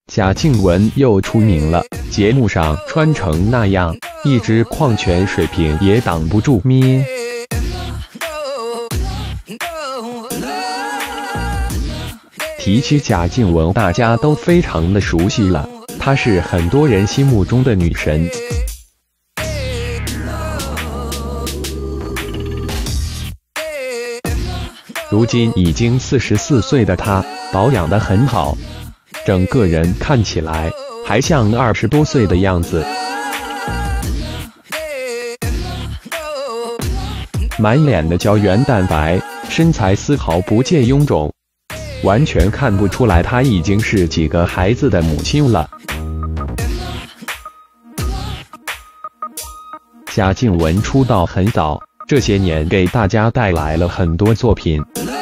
贾静雯又出名了，节目上穿成那样，一支矿泉水瓶也挡不住咩。提起贾静雯，大家都非常的熟悉了，她是很多人心目中的女神。如今已经44岁的她，保养得很好，整个人看起来还像20多岁的样子，满脸的胶原蛋白，身材丝毫不见臃肿，完全看不出来她已经是几个孩子的母亲了。贾静雯出道很早，这些年给大家带来了很多作品。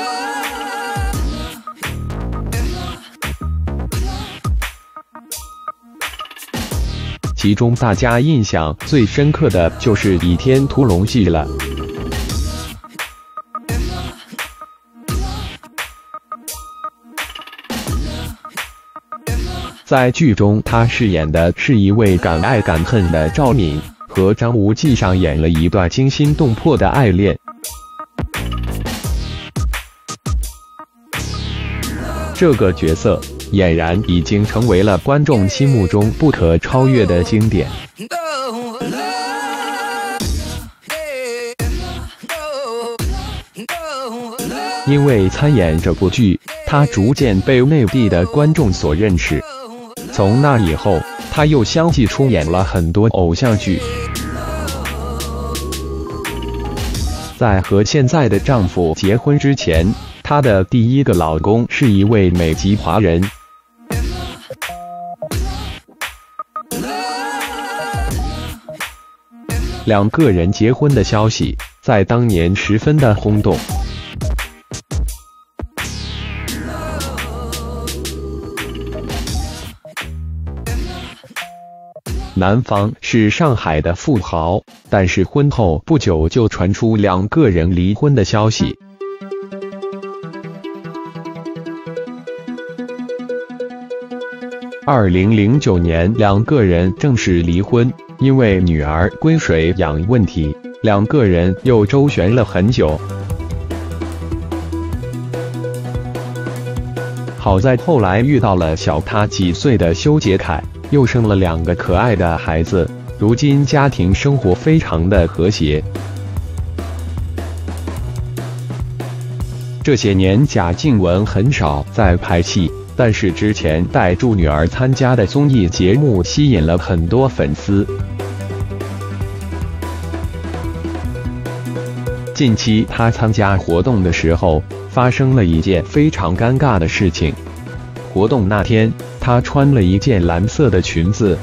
其中大家印象最深刻的就是《倚天屠龙记》了。在剧中，她饰演的是一位敢爱敢恨的赵敏，和张无忌上演了一段惊心动魄的爱恋。这个角色俨然已经成为了观众心目中不可超越的经典。因为参演这部剧，她逐渐被内地的观众所认识。从那以后，她又相继出演了很多偶像剧。在和现在的丈夫结婚之前，她的第一个老公是一位美籍华人。两个人结婚的消息在当年十分的轰动。男方是上海的富豪，但是婚后不久就传出两个人离婚的消息。2009年，两个人正式离婚，因为女儿归谁养问题，两个人又周旋了很久。好在后来遇到了小他几岁的修杰楷，又生了2个可爱的孩子，如今家庭生活非常的和谐。这些年贾静雯很少在拍戏，但是之前带住女儿参加的综艺节目吸引了很多粉丝。近期她参加活动的时候，发生了一件非常尴尬的事情。活动那天，她穿了一件蓝色的裙子，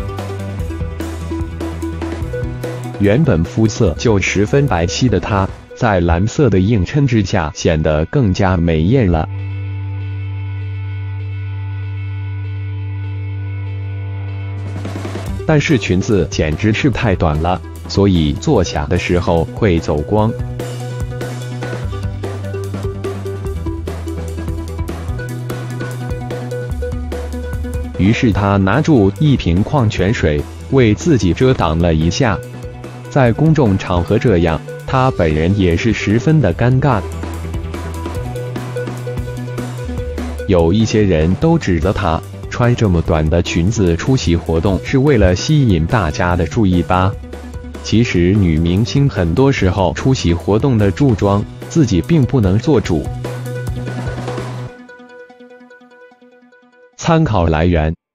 原本肤色就十分白皙的她，在蓝色的映衬之下显得更加美艳了。但是裙子简直是太短了，所以坐下的时候会走光。于是他拿住一瓶矿泉水，为自己遮挡了一下。在公众场合这样，他本人也是十分的尴尬。有一些人都指责他穿这么短的裙子出席活动是为了吸引大家的注意吧。其实女明星很多时候出席活动的着装，自己并不能做主。参考来源